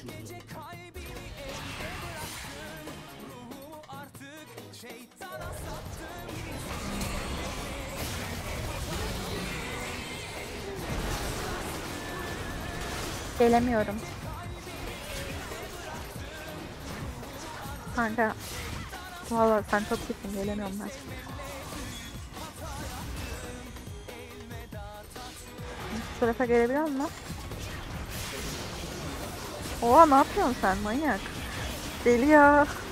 Gelemiyorum. Kanka. Valla sen çok iyisin, gelemiyorum ben. Şu tarafa gelebiliyor musun? Oha, ne yapıyorsun sen manyak? Deli ya.